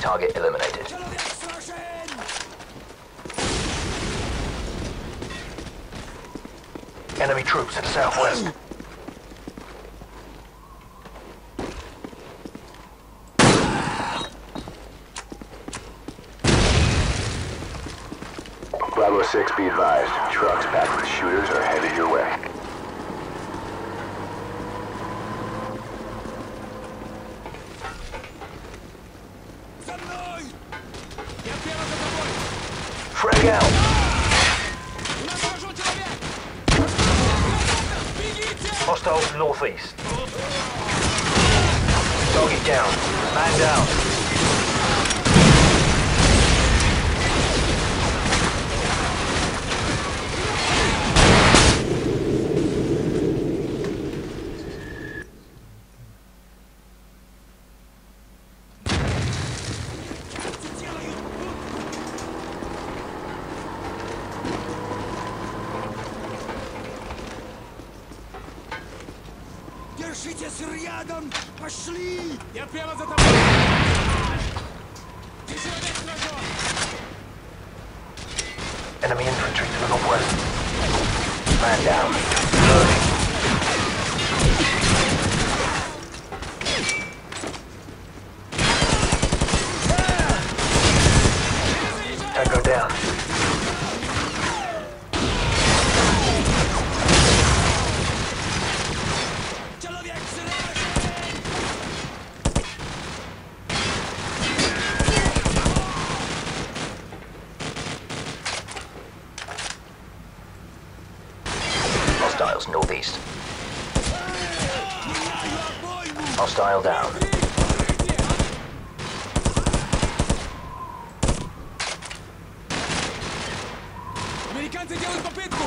Target eliminated. Enemy troops to the southwest. Bravo 6, be advised. Trucks packed with shooters are headed your way. Frag out! Hostiles northeast. Target down. Man down. Держитесь рядом! Пошли! Я прямо за тобой! Enemy infantry to the northwest. Man down. Loading. Tango down. Hostiles northeast. Hostile down. Американцы делают попытку!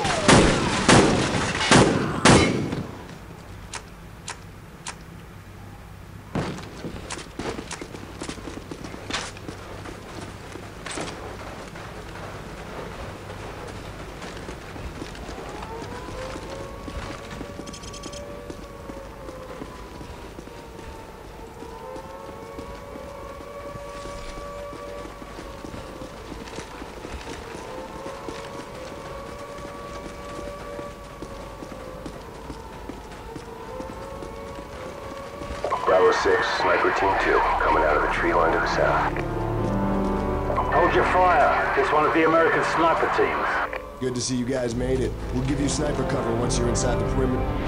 Bravo 6, Sniper Team 2, coming out of the tree line to the south. Hold your fire. It's one of the American sniper teams. Good to see you guys made it. We'll give you sniper cover once you're inside the perimeter.